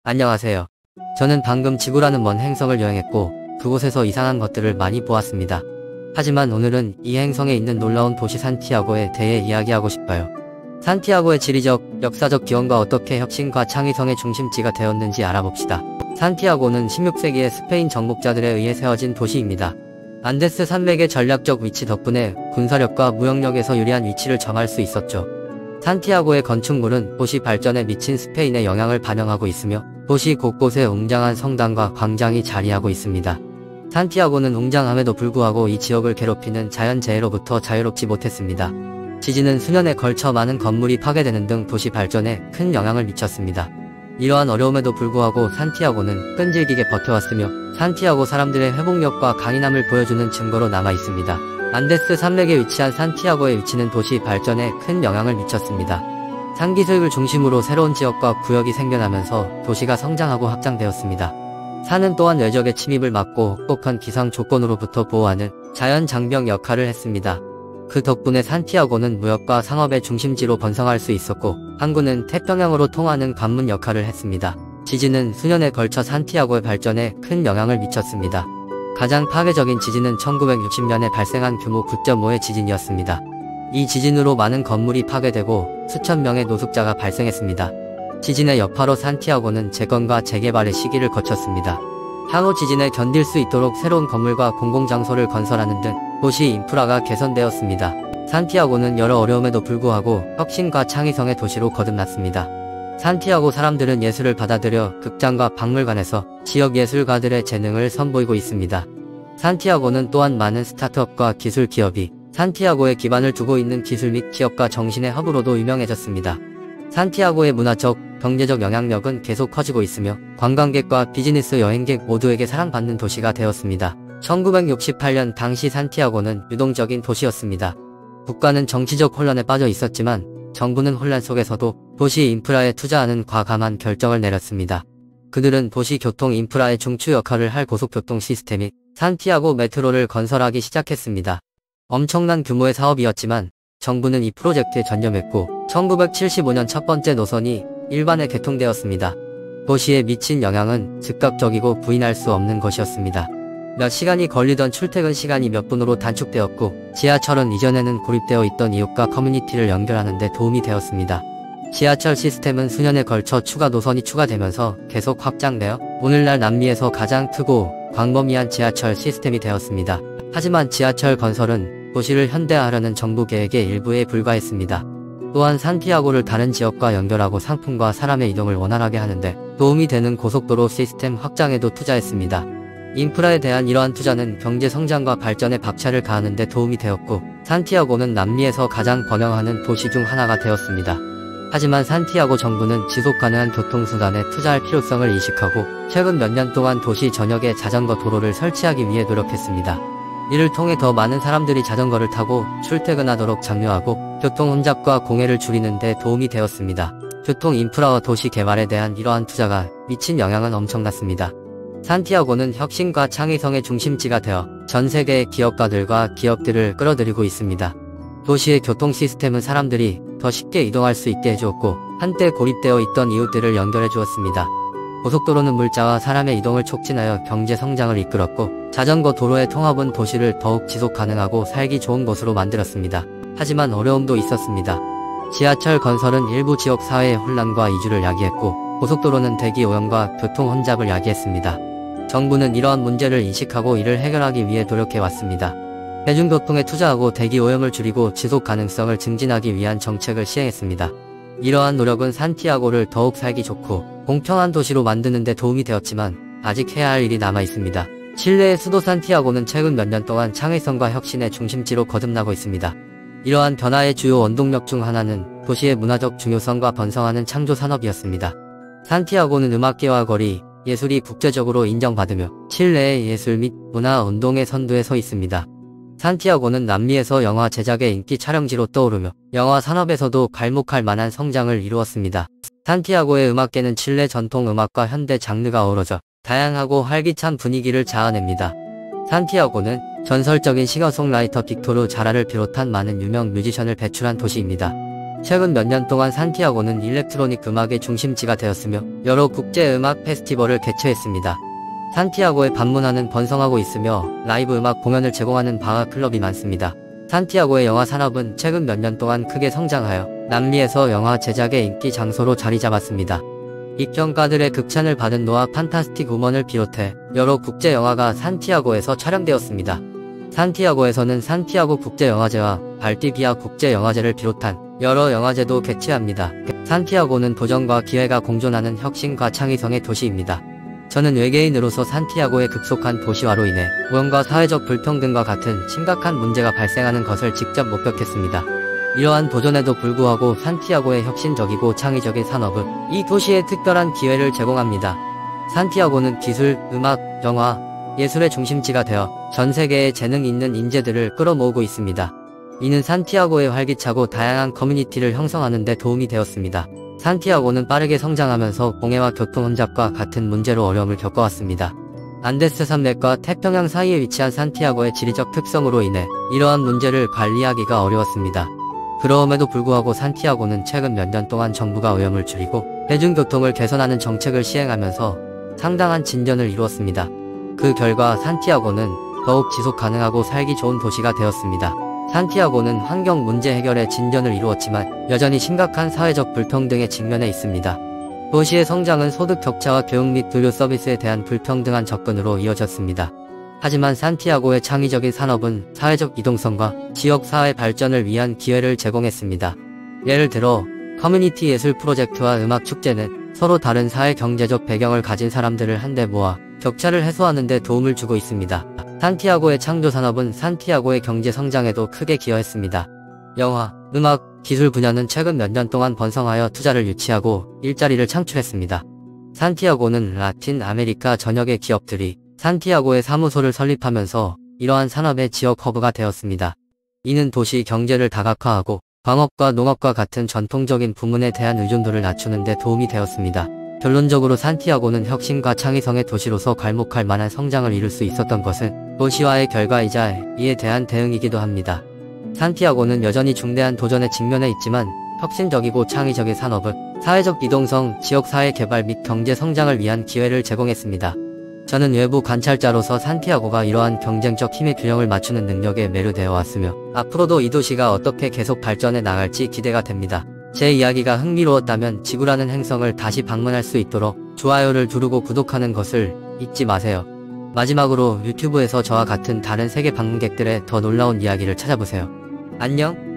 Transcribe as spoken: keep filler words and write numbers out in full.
안녕하세요. 저는 방금 지구라는 먼 행성을 여행했고 그곳에서 이상한 것들을 많이 보았습니다. 하지만 오늘은 이 행성에 있는 놀라운 도시 산티아고에 대해 이야기하고 싶어요. 산티아고의 지리적, 역사적 기원과 어떻게 혁신과 창의성의 중심지가 되었는지 알아봅시다. 산티아고는 십육 세기에 스페인 정복자들에 의해 세워진 도시입니다. 안데스 산맥의 전략적 위치 덕분에 군사력과 무역력에서 유리한 위치를 점할 수 있었죠. 산티아고의 건축물은 도시 발전에 미친 스페인의 영향을 반영하고 있으며 도시 곳곳에 웅장한 성당과 광장이 자리하고 있습니다. 산티아고는 웅장함에도 불구하고 이 지역을 괴롭히는 자연재해로부터 자유롭지 못했습니다. 지진은 수년에 걸쳐 많은 건물이 파괴되는 등 도시 발전에 큰 영향을 미쳤습니다. 이러한 어려움에도 불구하고 산티아고는 끈질기게 버텨왔으며 산티아고 사람들의 회복력과 강인함을 보여주는 증거로 남아 있습니다. 안데스 산맥에 위치한 산티아고의 위치는 도시 발전에 큰 영향을 미쳤습니다. 산기슭을 중심으로 새로운 지역과 구역이 생겨나면서 도시가 성장하고 확장되었습니다. 산은 또한 외적의 침입을 막고 혹독한 기상 조건으로부터 보호하는 자연 장벽 역할을 했습니다. 그 덕분에 산티아고는 무역과 상업의 중심지로 번성할 수 있었고 항구는 태평양으로 통하는 관문 역할을 했습니다. 지진은 수년에 걸쳐 산티아고의 발전에 큰 영향을 미쳤습니다. 가장 파괴적인 지진은 천구백육십 년에 발생한 규모 구 점 오의 지진이었습니다. 이 지진으로 많은 건물이 파괴되고 수천 명의 노숙자가 발생했습니다. 지진의 여파로 산티아고는 재건과 재개발의 시기를 거쳤습니다. 향후 지진에 견딜 수 있도록 새로운 건물과 공공장소를 건설하는 등 도시 인프라가 개선되었습니다. 산티아고는 여러 어려움에도 불구하고 혁신과 창의성의 도시로 거듭났습니다. 산티아고 사람들은 예술을 받아들여 극장과 박물관에서 지역 예술가들의 재능을 선보이고 있습니다. 산티아고는 또한 많은 스타트업과 기술 기업이 산티아고에 기반을 두고 있는 기술 및 기업가 정신의 허브로도 유명해졌습니다. 산티아고의 문화적, 경제적 영향력은 계속 커지고 있으며 관광객과 비즈니스 여행객 모두에게 사랑받는 도시가 되었습니다. 천구백육십팔 년 당시 산티아고는 유동적인 도시였습니다. 국가는 정치적 혼란에 빠져 있었지만 정부는 혼란 속에서도 도시 인프라에 투자하는 과감한 결정을 내렸습니다. 그들은 도시 교통 인프라의 중추 역할을 할 고속교통 시스템 및 산티아고 메트로를 건설하기 시작했습니다. 엄청난 규모의 사업이었지만 정부는 이 프로젝트에 전념했고 천구백칠십오 년 첫 번째 노선이 일반에 개통되었습니다. 도시에 미친 영향은 즉각적이고 부인할 수 없는 것이었습니다. 몇 시간이 걸리던 출퇴근 시간이 몇 분으로 단축되었고 지하철은 이전에는 고립되어 있던 이웃과 커뮤니티를 연결하는 데 도움이 되었습니다. 지하철 시스템은 수년에 걸쳐 추가 노선이 추가되면서 계속 확장되어 오늘날 남미에서 가장 크고 광범위한 지하철 시스템이 되었습니다. 하지만 지하철 건설은 도시를 현대화하려는 정부 계획의 일부에 불과했습니다. 또한 산티아고를 다른 지역과 연결하고 상품과 사람의 이동을 원활하게 하는데 도움이 되는 고속도로 시스템 확장에도 투자했습니다. 인프라에 대한 이러한 투자는 경제 성장과 발전에 박차를 가하는 데 도움이 되었고 산티아고는 남미에서 가장 번영하는 도시 중 하나가 되었습니다. 하지만 산티아고 정부는 지속가능한 교통수단에 투자할 필요성을 인식하고 최근 몇 년 동안 도시 전역에 자전거 도로를 설치하기 위해 노력했습니다. 이를 통해 더 많은 사람들이 자전거를 타고 출퇴근하도록 장려하고 교통 혼잡과 공해를 줄이는 데 도움이 되었습니다. 교통 인프라와 도시 개발에 대한 이러한 투자가 미친 영향은 엄청났습니다. 산티아고는 혁신과 창의성의 중심지가 되어 전 세계의 기업가들과 기업들을 끌어들이고 있습니다. 도시의 교통 시스템은 사람들이 더 쉽게 이동할 수 있게 해주었고 한때 고립되어 있던 이웃들을 연결해 주었습니다. 고속도로는 물자와 사람의 이동을 촉진하여 경제 성장을 이끌었고 자전거 도로의 통합은 도시를 더욱 지속 가능하고 살기 좋은 곳으로 만들었습니다. 하지만 어려움도 있었습니다. 지하철 건설은 일부 지역 사회의 혼란과 이주를 야기했고 고속도로는 대기 오염과 교통 혼잡을 야기했습니다. 정부는 이러한 문제를 인식하고 이를 해결하기 위해 노력해왔습니다. 대중교통에 투자하고 대기 오염을 줄이고 지속 가능성을 증진하기 위한 정책을 시행했습니다. 이러한 노력은 산티아고를 더욱 살기 좋고 공평한 도시로 만드는 데 도움이 되었지만 아직 해야 할 일이 남아 있습니다. 칠레의 수도 산티아고는 최근 몇 년 동안 창의성과 혁신의 중심지로 거듭나고 있습니다. 이러한 변화의 주요 원동력 중 하나는 도시의 문화적 중요성과 번성하는 창조 산업이었습니다. 산티아고는 음악계와 거리, 예술이 국제적으로 인정받으며 칠레의 예술 및 문화 운동의 선두에 서 있습니다. 산티아고는 남미에서 영화 제작의 인기 촬영지로 떠오르며 영화 산업에서도 괄목할 만한 성장을 이루었습니다. 산티아고의 음악계는 칠레 전통 음악과 현대 장르가 어우러져 다양하고 활기찬 분위기를 자아냅니다. 산티아고는 전설적인 싱어송라이터 빅토르 자라를 비롯한 많은 유명 뮤지션을 배출한 도시입니다. 최근 몇 년 동안 산티아고는 일렉트로닉 음악의 중심지가 되었으며 여러 국제 음악 페스티벌을 개최했습니다. 산티아고에 방문하는 번성하고 있으며 라이브 음악 공연을 제공하는 바하 클럽이 많습니다. 산티아고의 영화 산업은 최근 몇 년 동안 크게 성장하여 남미에서 영화 제작의 인기 장소로 자리 잡았습니다. 입평가들의 극찬을 받은 노아 판타스틱 우먼을 비롯해 여러 국제 영화가 산티아고에서 촬영되었습니다. 산티아고에서는 산티아고 국제영화제와 발디비아 국제영화제를 비롯한 여러 영화제도 개최합니다. 산티아고는 도전과 기회가 공존하는 혁신과 창의성의 도시입니다. 저는 외계인으로서 산티아고의 급속한 도시화로 인해 무언가 사회적 불평등과 같은 심각한 문제가 발생하는 것을 직접 목격했습니다. 이러한 도전에도 불구하고 산티아고의 혁신적이고 창의적인 산업은 이 도시에 특별한 기회를 제공합니다. 산티아고는 기술, 음악, 영화, 예술의 중심지가 되어 전 세계의 재능 있는 인재들을 끌어모으고 있습니다. 이는 산티아고의 활기차고 다양한 커뮤니티를 형성하는 데 도움이 되었습니다. 산티아고는 빠르게 성장하면서 공해와 교통 혼잡과 같은 문제로 어려움을 겪어왔습니다. 안데스 산맥과 태평양 사이에 위치한 산티아고의 지리적 특성으로 인해 이러한 문제를 관리하기가 어려웠습니다. 그럼에도 불구하고 산티아고는 최근 몇 년 동안 정부가 오염을 줄이고 대중교통을 개선하는 정책을 시행하면서 상당한 진전을 이루었습니다. 그 결과 산티아고는 더욱 지속 가능하고 살기 좋은 도시가 되었습니다. 산티아고는 환경 문제 해결에 진전을 이루었지만 여전히 심각한 사회적 불평등에 직면해 있습니다. 도시의 성장은 소득 격차와 교육 및 의료 서비스에 대한 불평등한 접근으로 이어졌습니다. 하지만 산티아고의 창의적인 산업은 사회적 이동성과 지역사회 발전을 위한 기회를 제공했습니다. 예를 들어 커뮤니티 예술 프로젝트와 음악 축제는 서로 다른 사회 경제적 배경을 가진 사람들을 한데 모아 격차를 해소하는 데 도움을 주고 있습니다. 산티아고의 창조 산업은 산티아고의 경제 성장에도 크게 기여했습니다. 영화, 음악, 기술 분야는 최근 몇 년 동안 번성하여 투자를 유치하고 일자리를 창출했습니다. 산티아고는 라틴 아메리카 전역의 기업들이 산티아고의 사무소를 설립하면서 이러한 산업의 지역 허브가 되었습니다. 이는 도시 경제를 다각화하고 광업과 농업과 같은 전통적인 부문에 대한 의존도를 낮추는 데 도움이 되었습니다. 결론적으로 산티아고는 혁신과 창의성의 도시로서 괄목할 만한 성장을 이룰 수 있었던 것은 도시화의 결과이자 이에 대한 대응이기도 합니다. 산티아고는 여전히 중대한 도전에 직면해 있지만 혁신적이고 창의적인 산업은 사회적 이동성, 지역사회 개발 및 경제 성장을 위한 기회를 제공했습니다. 저는 외부 관찰자로서 산티아고가 이러한 경쟁적 힘의 균형을 맞추는 능력에 매료되어 왔으며 앞으로도 이 도시가 어떻게 계속 발전해 나갈지 기대가 됩니다. 제 이야기가 흥미로웠다면 지구라는 행성을 다시 방문할 수 있도록 좋아요를 누르고 구독하는 것을 잊지 마세요. 마지막으로 유튜브에서 저와 같은 다른 세계 방문객들의 더 놀라운 이야기를 찾아보세요. 안녕!